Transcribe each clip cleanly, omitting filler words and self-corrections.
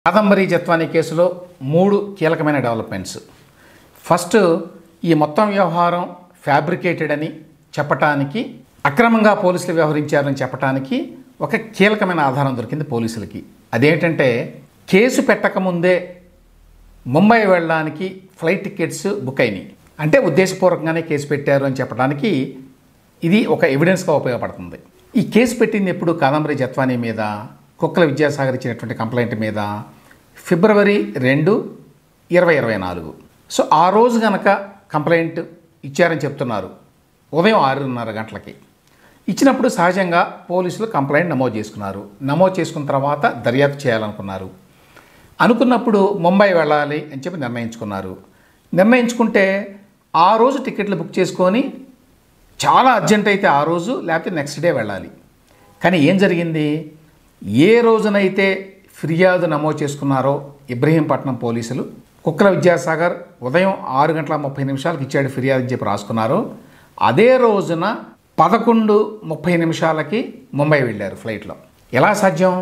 కాదంబరి జత్వానీ కేసులో 3 కీలకమైన developments. First, ఈ మొత్తం వ్యవహారం ఫ్యాబ్రికేటెడ్ అని చెప్పటానికి, అక్రమంగా పోలీసులు వ్యవహరించారని చెప్పటానికి ఒక కీలకమైన ఆధారం దొరికింది పోలీసులకి. అదేంటంటే, కేసు పెట్టకముందే ముంబై వెళ్ళడానికి ఫ్లైట్ టికెట్స్ బుక్ అయినాయి. అంటే ఉద్దేశపూర్వకంగానే కేసు పెట్టారు అని చెప్పడానికి ఇది ఒక ఎవిడెన్స్గా ఉపయోగపడుతుంది. ఈ కేసు పెట్టింది ఎప్పుడు? కాదంబరి జత్వానీ మీద కుక్కల విద్యాసాగర్ ఇచ్చినటువంటి కంప్లైంట్ మీద ఫిబ్రవరి 2, 2024. సో ఆ రోజు కనుక కంప్లైంట్ ఇచ్చారని చెప్తున్నారు. ఉదయం 6:30 గంటలకి ఇచ్చినప్పుడు సహజంగా పోలీసులు కంప్లైంట్ నమోదు చేసుకున్నారు. నమోదు చేసుకున్న తర్వాత దర్యాప్తు చేయాలనుకున్నారు. అనుకున్నప్పుడు ముంబై వెళ్ళాలి అని చెప్పి నిర్ణయించుకున్నారు. నిర్ణయించుకుంటే ఆ రోజు టికెట్లు బుక్ చేసుకొని చాలా అర్జెంట్ అయితే ఆ రోజు, లేకపోతే నెక్స్ట్ డే వెళ్ళాలి. కానీ ఏం జరిగింది? ఏ రోజునైతే ఫిర్యాదు నమోదు చేసుకున్నారో ఇబ్రహీంపట్నం పోలీసులు, కుక్కల విద్యాసాగర్ ఉదయం 6:30 ఇచ్చాడు ఫిర్యాదు అని చెప్పి రాసుకున్నారో, అదే రోజున 11:30 ముంబై వెళ్ళారు ఫ్లైట్లో. ఎలా సాధ్యం?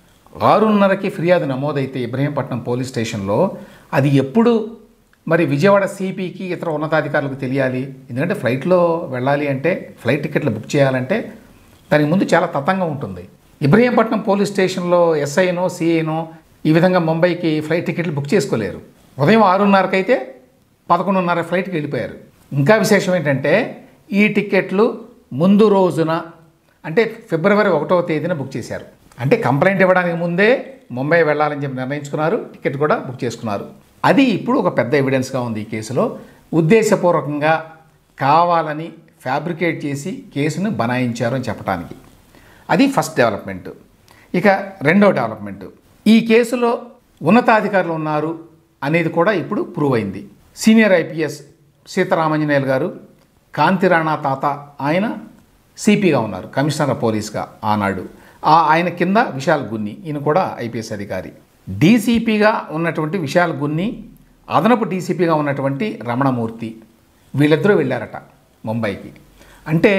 6:30కి ఫిర్యాదు నమోదైతే ఇబ్రహీంపట్నం పోలీస్ స్టేషన్లో అది ఎప్పుడు మరి విజయవాడ సిపికి ఇతర ఉన్నతాధికారులకు తెలియాలి? ఎందుకంటే ఫ్లైట్లో వెళ్ళాలి అంటే, ఫ్లైట్ టికెట్లు బుక్ చేయాలంటే దానికి ముందు చాలా తతంగం ఉంటుంది. ఇబ్రహీంపట్నం పోలీస్ స్టేషన్లో ఎస్ఐనో సిఐనో ఈ విధంగా ముంబైకి ఫ్లైట్ టికెట్లు బుక్ చేసుకోలేరు. ఉదయం 6:30కి అయితే 11:30 ఫ్లైట్కి వెళ్ళిపోయారు. ఇంకా విశేషం ఏంటంటే, ఈ టికెట్లు ముందు రోజున అంటే ఫిబ్రవరి 1వ తేదీన బుక్ చేశారు. అంటే కంప్లైంట్ ఇవ్వడానికి ముందే ముంబై వెళ్ళాలని చెప్పి నిర్ణయించుకున్నారు. టికెట్ కూడా బుక్ చేసుకున్నారు. అది ఇప్పుడు ఒక పెద్ద ఎవిడెన్స్గా ఉంది ఈ కేసులో. ఉద్దేశపూర్వకంగా కావాలని ఫ్యాబ్రికేట్ చేసి కేసును బనాయించారు అని చెప్పడానికి. అది ఫస్ట్ డెవలప్మెంట్. ఇక రెండో డెవలప్మెంట్, ఈ కేసులో ఉన్నతాధికారులు ఉన్నారు అనేది కూడా ఇప్పుడు ప్రూవ్ అయింది. సీనియర్ ఐపీఎస్ సీతారామాంజనేయులు గారు, కాంతిరాణా తాత ఆయన సిపిగా ఉన్నారు, కమిషనర్ ఆఫ్ పోలీస్గా ఆనాడు. ఆయన కింద విశాల్ గున్ని, ఈయన కూడా ఐపీఎస్ అధికారి. డీసీపీగా ఉన్నటువంటి విశాల్ గున్ని, అదనపు డీసీపీగా ఉన్నటువంటి రమణమూర్తి, వీళ్ళిద్దరూ వెళ్ళారట ముంబైకి. అంటే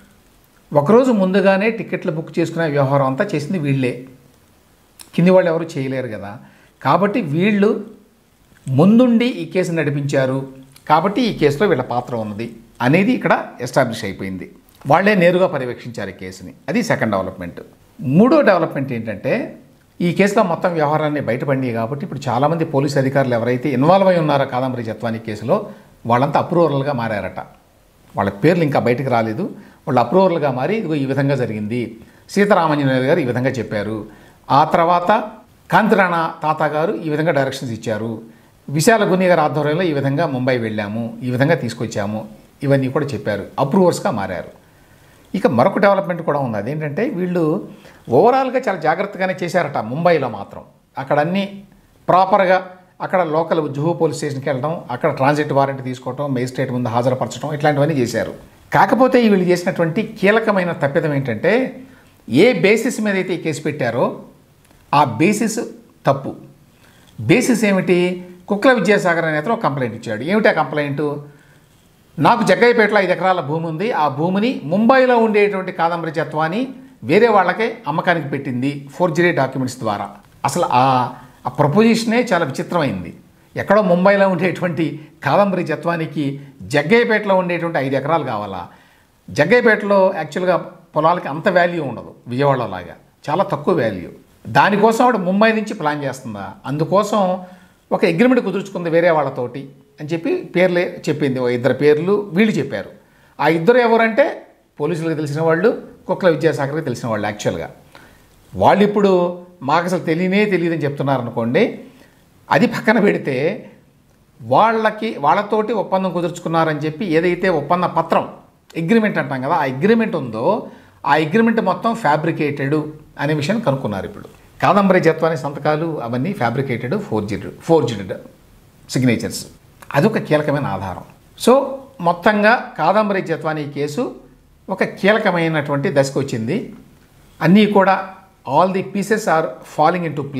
ఒకరోజు ముందుగానే టికెట్లు బుక్ చేసుకునే వ్యవహారం అంతా చేసింది వీళ్ళే. కింది వాళ్ళు ఎవరు చేయలేరు కదా. కాబట్టి వీళ్ళు ముందుండి ఈ కేసు నడిపించారు. కాబట్టి ఈ కేసులో వీళ్ళ పాత్ర ఉన్నది అనేది ఇక్కడ ఎస్టాబ్లిష్ అయిపోయింది. వాళ్ళే నేరుగా పర్యవేక్షించారు ఈ కేసుని. అది సెకండ్ డెవలప్మెంట్. మూడో డెవలప్మెంట్ ఏంటంటే, ఈ కేసులో మొత్తం వ్యవహారాన్ని బయటపడినాయి కాబట్టి ఇప్పుడు చాలామంది పోలీసు అధికారులు ఎవరైతే ఇన్వాల్వ్ అయి ఉన్నారో కాదంబరి జత్వానీ కేసులో వాళ్ళంతా అప్రూవల్గా మారారట. వాళ్ళ పేర్లు ఇంకా బయటకు రాలేదు. వాళ్ళు అప్రూవల్గా మారి ఇదిగో ఈ విధంగా జరిగింది, సీతారామాంజనేయులు గారు ఈ విధంగా చెప్పారు, ఆ తర్వాత కాంతిరాణా తాత గారు ఈ విధంగా డైరెక్షన్స్ ఇచ్చారు, విశాల గున్ని గారి ఆధ్వర్యంలో ఈ విధంగా ముంబై వెళ్ళాము, ఈ విధంగా తీసుకొచ్చాము, ఇవన్నీ కూడా చెప్పారు. అప్రూవర్స్గా మారారు. ఇక మరొక డెవలప్మెంట్ కూడా ఉంది. అదేంటంటే, వీళ్ళు ఓవరాల్గా చాలా జాగ్రత్తగానే చేశారట ముంబైలో మాత్రం. అక్కడ అన్నీ ప్రాపర్గా, అక్కడ లోకల్ జుహూ పోలీస్ స్టేషన్కి వెళ్ళడం, అక్కడ ట్రాన్సిట్ వారెంట్ తీసుకోవడం, మేజిస్ట్రేట్ ముందు హాజరుపరచడం, ఇట్లాంటివన్నీ చేశారు. కాకపోతే వీళ్ళు చేసినటువంటి కీలకమైన తప్పిదం ఏంటంటే, ఏ బేసిస్ మీద అయితే ఈ కేసు పెట్టారో ఆ బేసిస్ తప్పు. బేసిస్ ఏమిటి? కుక్కల విద్యాసాగర్ అనే అతను ఒక కంప్లైంట్ ఇచ్చాడు. ఏమిటి ఆ కంప్లైంటు? నాకు జగ్గయ్యపేటలో 5 ఎకరాల భూమి ఉంది, ఆ భూమిని ముంబైలో ఉండేటువంటి కాదంబరి జత్వానీ వేరే వాళ్ళకే అమ్మకానికి పెట్టింది ఫోర్జరీ డాక్యుమెంట్స్ ద్వారా. అసలు ఆ ప్రపోజిషనే చాలా విచిత్రమైంది. ఎక్కడో ముంబైలో ఉండేటువంటి కాదంబరి జత్వానీకి జగ్గయ్యపేటలో ఉండేటువంటి 5 ఎకరాలు కావాలా? జగ్గయ్యపేటలో యాక్చువల్గా పొలాలకి అంత వాల్యూ ఉండదు, విజయవాడలో లాగా చాలా తక్కువ వాల్యూ. దానికోసం ఆవిడ ముంబై నుంచి ప్లాన్ చేస్తుందా? అందుకోసం ఒక అగ్రిమెంట్ కుదుర్చుకుంది వేరే వాళ్ళతోటి అని చెప్పి పేర్లే చెప్పింది. 2 పేర్లు వీళ్ళు చెప్పారు. ఆ 2 ఎవరంటే పోలీసులకు తెలిసిన వాళ్ళు, కుక్కల విద్యాసాగర్కి తెలిసిన వాళ్ళు. యాక్చువల్గా వాళ్ళు ఇప్పుడు మాకు అసలు తెలియదని చెప్తున్నారనుకోండి. అది పక్కన పెడితే వాళ్ళతోటి ఒప్పందం కుదుర్చుకున్నారని చెప్పి ఏదైతే ఒప్పంద పత్రం, అగ్రిమెంట్ అంటాం కదా, ఆ అగ్రిమెంట్ ఉందో ఆ అగ్రిమెంట్ మొత్తం ఫ్యాబ్రికేటెడ్ అనే విషయాన్ని కనుక్కున్నారు. ఇప్పుడు కాదంబరి జత్వానీ సంతకాలు అవన్నీ ఫ్యాబ్రికేటెడ్, ఫోర్జ్డ్ సిగ్నేచర్స్. అదొక కీలకమైన ఆధారం. సో మొత్తంగా కాదంబరి జత్వానీ కేసు ఒక కీలకమైనటువంటి దశకు వచ్చింది. అన్నీ కూడా all the pieces are falling into place.